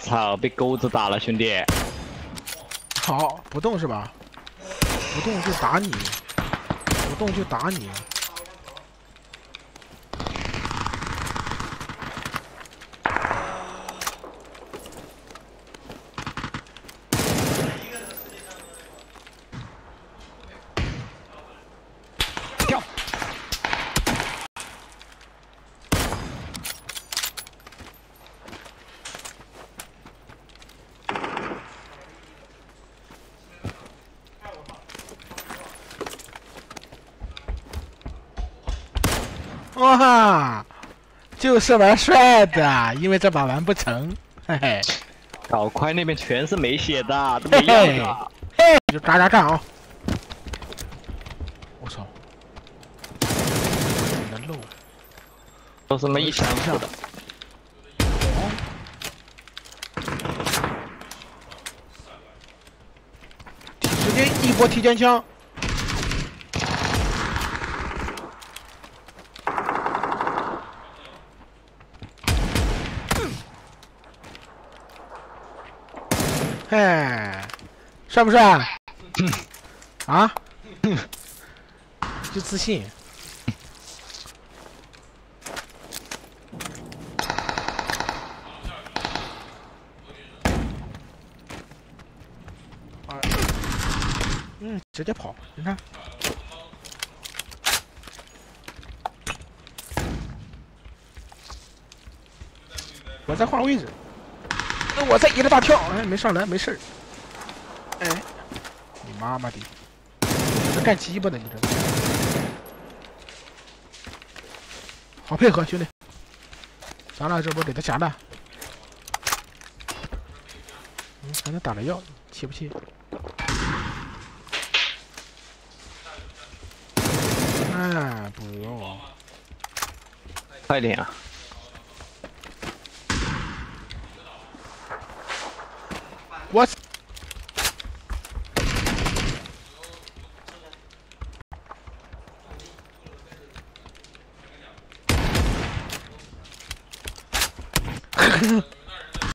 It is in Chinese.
操，被钩子打了，兄弟！ 好，不动是吧？不动就打你，不动就打你。 跳！ 哇，就是玩帅的，因为这把完不成，嘿嘿。 搞快那边全是没血的，都没药的。 嘿，就炸啊！我操，你的漏， 都是没想象的。 直接一波提前枪。哎，帅不帅？啊？就自信。直接跑，你看。我再换位置。我再一个大跳，哎，没上来，没事儿。哎，你妈妈的，这干鸡巴的，你这。好配合，兄弟。咱俩这波给他夹弹。还能打了药，气不气？哎，不用。 快点啊！ 我。